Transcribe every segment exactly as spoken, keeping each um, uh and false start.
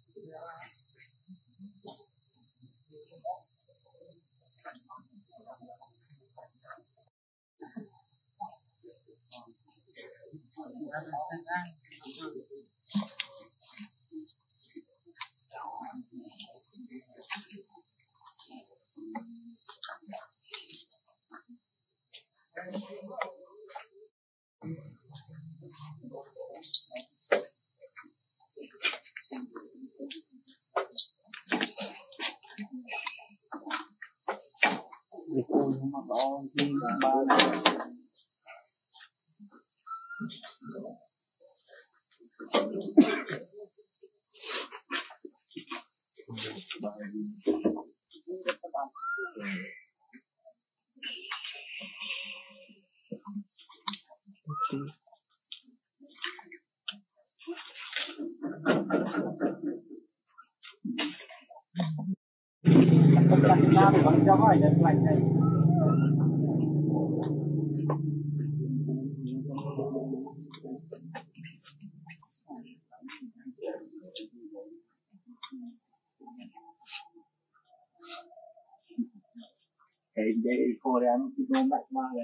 Vậy cô đang chỉ có mặt mà vậy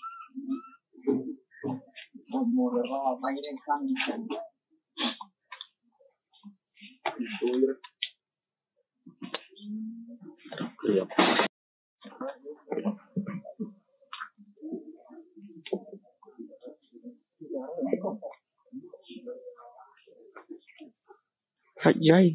một mùa rồi vào bay lên xăng tôi đó được sạch dây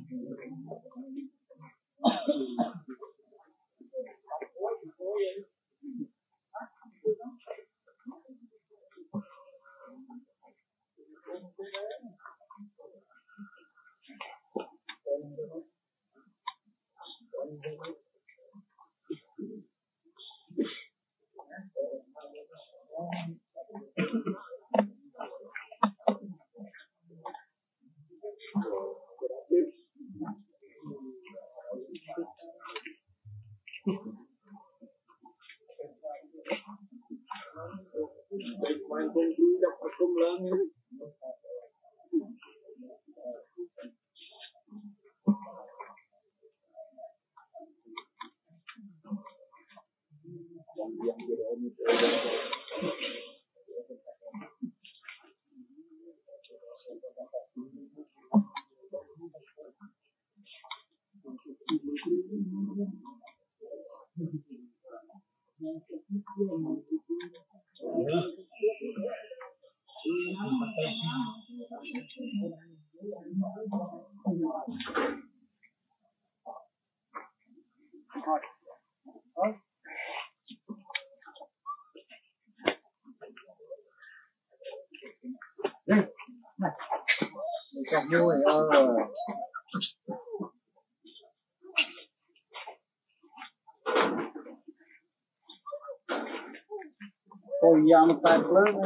Chặt vui ơi ôi da một tay lớn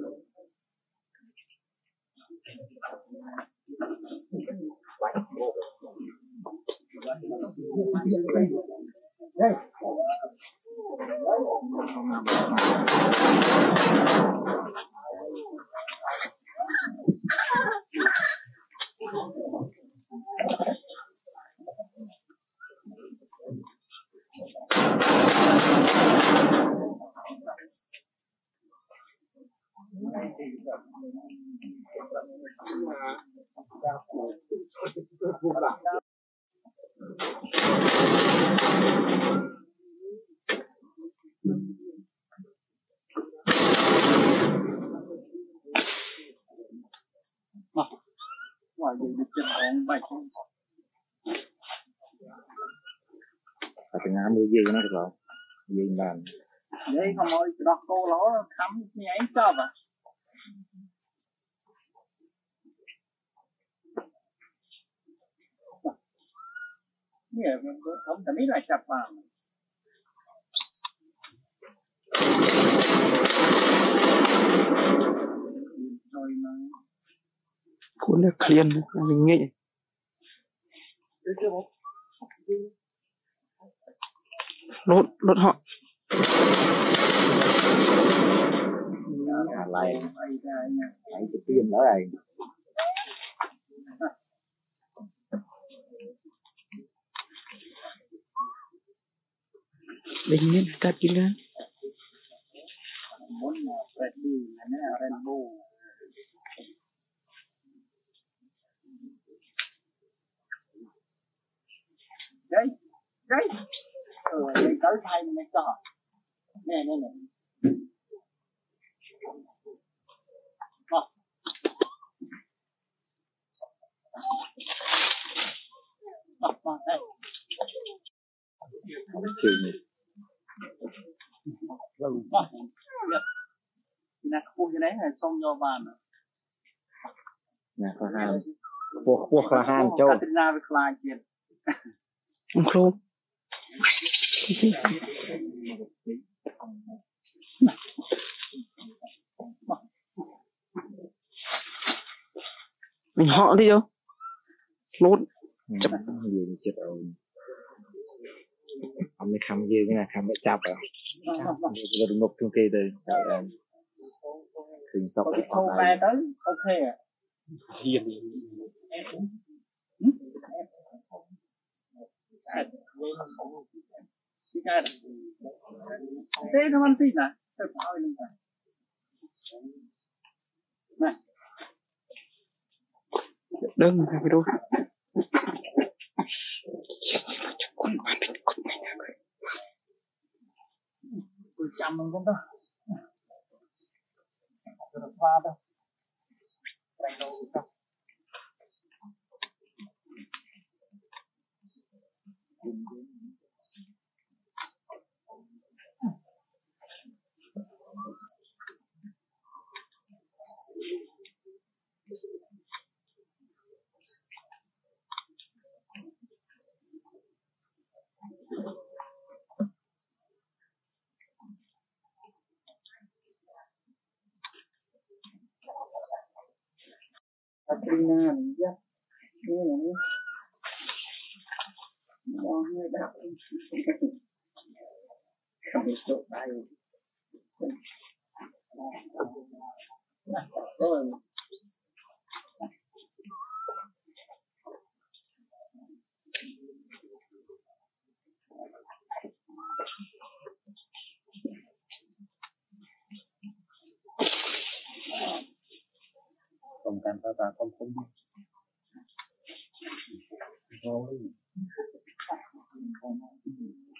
đây ngoài gì được chân hồn bay ở từng ngã mưa dây nó được rồi dây bàn đấy không ơi đọc cô lỗ khắm nhảy cho vậy nghe không cần biết là chặt vào rồi mà cuốn được clean mình nghĩ lốt lốt họ nhà này lấy cái tiền đó này Dingin Katrina. muốn về đi này là rainbow đấy đấy ừ đây tới thay này cho nè nè nè đó đó đó đây Chuyện này. ừ đó thì là khu cái đấy là xong cho bàn Nè có ham. Quốc quốc là ham châu. Katrina với slide tiền Không khô. Mình họ đi đâu lốt Chấm gì chết rồi. Ông mới khăm gì cái này khăm bị chập à. Giờ đừng ngục trong kia từ tại thường sọc cái thâu về tới ok à hiền thế nó ăn gì nè tôi bảo lên này đơn cái đôi tôi chăm mình con đó rồi pha đâu đây đâu đâu Katrina nhá như này nó hơi đau không biết chỗ đây rồi còn càng ta ta không không thôi